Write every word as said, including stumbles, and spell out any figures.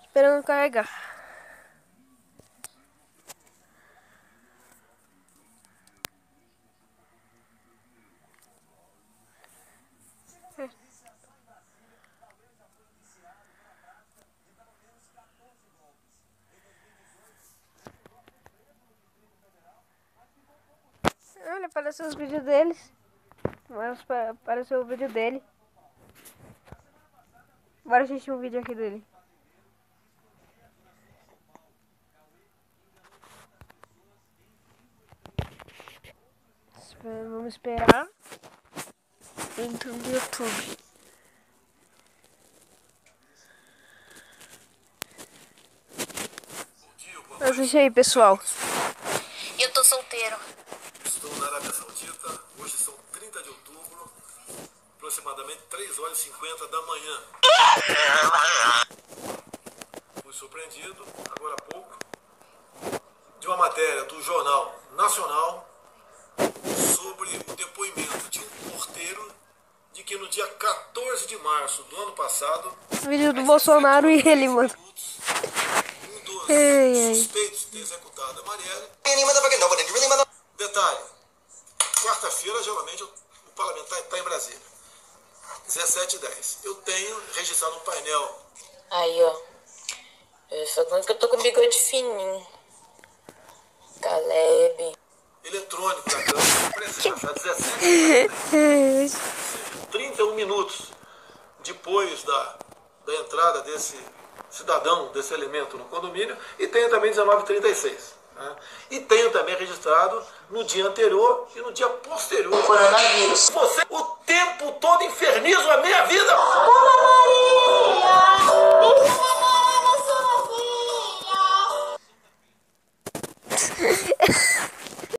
Esperando carregar. Olha, apareceu os vídeos deles. Mas apareceu o vídeo dele. Bora assistir um vídeo aqui dele. Vamos esperar. Dentro do YouTube. Assiste aí, pessoal. Eu tô solteiro. Estou na Arábia Saudita. Hoje são trinta de outubro. Aproximadamente três horas e cinquenta da manhã. Fui surpreendido, agora há pouco, de uma matéria do Jornal Nacional sobre o depoimento de um porteiro de que no dia quatorze de março do ano passado, Vídeo do Bolsonaro e ele, mano. um dos Ei, ei. suspeitos de ter executado a Marielle. Detalhe, quarta-feira geralmente o parlamentar está em Brasília. dezessete e dez. Eu tenho registrado um painel. Aí, ó. Eu só conto que eu tô com bigode fininho. Caleb. Eletrônico da Câmara, presença, dezessete e dez. trinta e um minutos depois da, da entrada desse cidadão, desse elemento no condomínio, e tenho também dezenove e trinta e seis. Né? E tenho também registrado no dia anterior e no dia posterior. Coronavírus. Você o tempo todo inferniza a minha vida!